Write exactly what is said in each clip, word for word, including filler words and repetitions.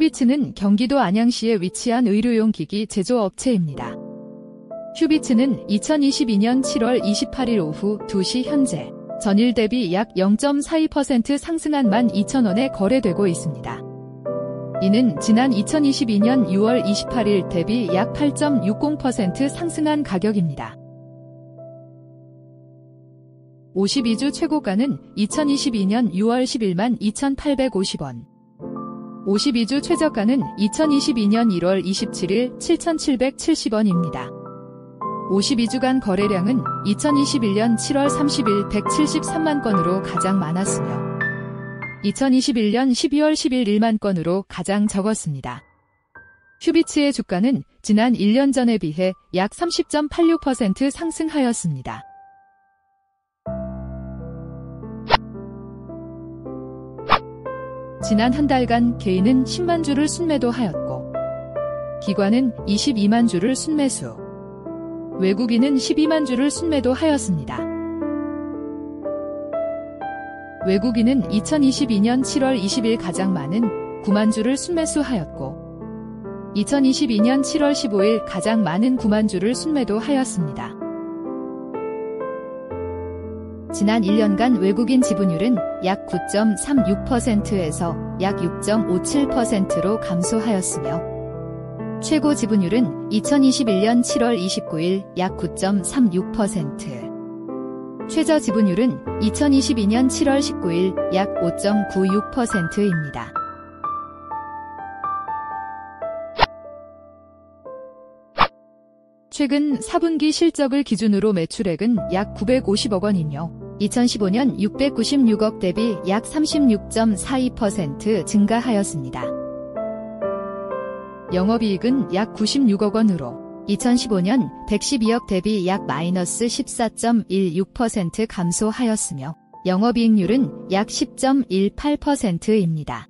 휴비츠는 경기도 안양시에 위치한 의료용 기기 제조업체입니다. 휴비츠는 이천이십이년 칠월 이십팔일 오후 두 시 현재 전일 대비 약 영 점 사이 퍼센트 상승한 만 이천 원에 거래되고 있습니다. 이는 지난 이천이십이년 유월 이십팔일 대비 약 팔 점 육공 퍼센트 상승한 가격입니다. 오십이 주 최고가는 이천이십이년 유월 십일만 이천팔백오십 원, 오십이 주 최저가는 이천이십이년 일월 이십칠일 칠천칠백칠십 원입니다. 오십이 주간 거래량은 이천이십일년 칠월 삼십일 백칠십삼만 건으로 가장 많았으며 이천이십일년 십이월 십일 일만 건으로 가장 적었습니다. 휴비츠의 주가는 지난 일 년 전에 비해 약 삼십 점 팔육 퍼센트 상승하였습니다. 지난 한 달간 개인은 십만 주를 순매도하였고 기관은 이십이만 주를 순매수, 외국인은 십이만 주를 순매도하였습니다. 외국인은 이천이십이년 칠월 이십일 가장 많은 구만 주를 순매수하였고 이천이십이년 칠월 십오일 가장 많은 구만 주를 순매도하였습니다. 지난 일 년간 외국인 지분율은 약 구 점 삼육 퍼센트에서 약 육 점 오칠 퍼센트로 감소하였으며 최고 지분율은 이천이십일년 칠월 이십구일 약 구 점 삼육 퍼센트, 최저 지분율은 이천이십이년 칠월 십구일 약 오 점 구육 퍼센트입니다. 최근 사 분기 실적을 기준으로 매출액은 약 구백오십억 원이며 이천십오년 육백구십육억 대비 약 삼십육 점 사이 퍼센트 증가하였습니다. 영업이익은 약 구십육억 원으로 이천십오년 백십이억 대비 약 마이너스 십사 점 일육 퍼센트 감소하였으며 영업이익률은 약 십 점 일팔 퍼센트입니다.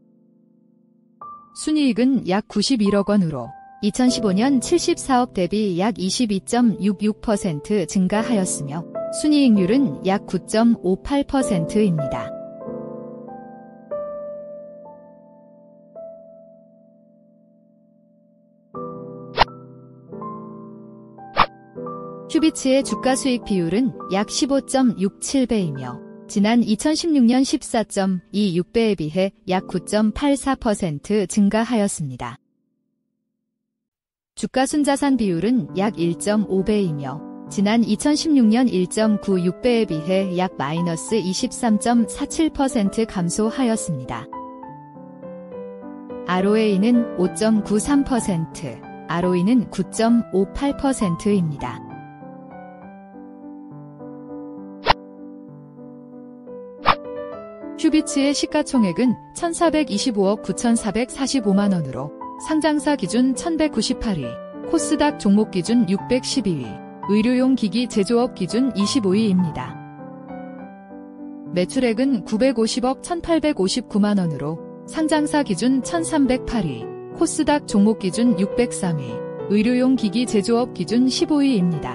순이익은 약 구십일억 원으로 이천십오년 칠십사억 대비 약 이십이 점 육육 퍼센트 증가하였으며 순이익률은 약 구 점 오팔 퍼센트입니다. 휴비츠의 주가 수익 비율은 약 십오 점 육칠 배이며 지난 이천십육년 십사 점 이육 배에 비해 약 구 점 팔사 퍼센트 증가하였습니다. 주가 순자산 비율은 약 일 점 오 배이며 지난 이천십육년 일 점 구육 배에 비해 약 마이너스 이십삼 점 사칠 퍼센트 감소하였습니다. 알오에이는 오 점 구삼 퍼센트, 알오이는 구 점 오팔 퍼센트입니다. 휴비츠의 시가총액은 천사백이십오억 구천사백사십오만 원으로 상장사 기준 천백구십팔 위, 코스닥 종목 기준 육백십이 위, 의료용 기기 제조업 기준 이십오 위입니다. 매출액은 구백오십억 천팔백오십구만 원으로 상장사 기준 천삼백팔 위, 코스닥 종목 기준 육백삼 위, 의료용 기기 제조업 기준 십오 위입니다.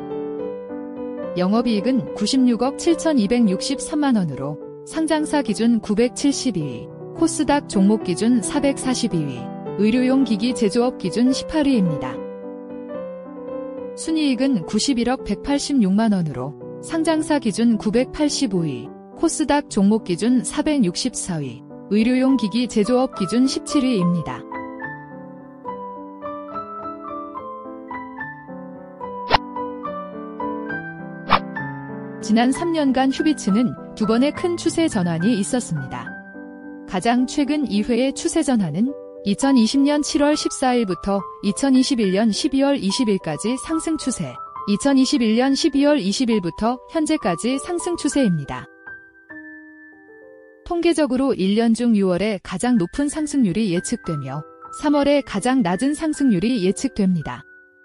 영업이익은 구십육억 칠천이백육십삼만 원으로 상장사 기준 구백칠십이 위, 코스닥 종목 기준 사백사십이 위, 의료용 기기 제조업 기준 십팔 위입니다. 순이익은 구십일억 백팔십육만 원으로 상장사 기준 구백팔십오 위, 코스닥 종목 기준 사백육십사 위, 의료용 기기 제조업 기준 십칠 위입니다. 지난 삼 년간 휴비츠는 두 번의 큰 추세 전환이 있었습니다. 가장 최근 이 회의 추세 전환은 이천이십년 칠월 십사일부터 이천이십일년 십이월 이십일까지 상승 추세, 이천이십일년 십이월 이십일부터 현재까지 상승 추세입니다. 통계적으로 일 년 중 유월에 가장 높은 상승률이 예측되며 삼월에 가장 낮은 상승률이 예측됩니다.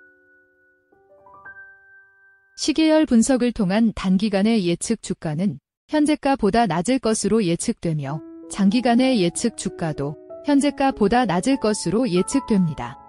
시계열 분석을 통한 단기간의 예측 주가는 현재가보다 낮을 것으로 예측되며 장기간의 예측 주가도 현재가보다 낮을 것으로 예측됩니다.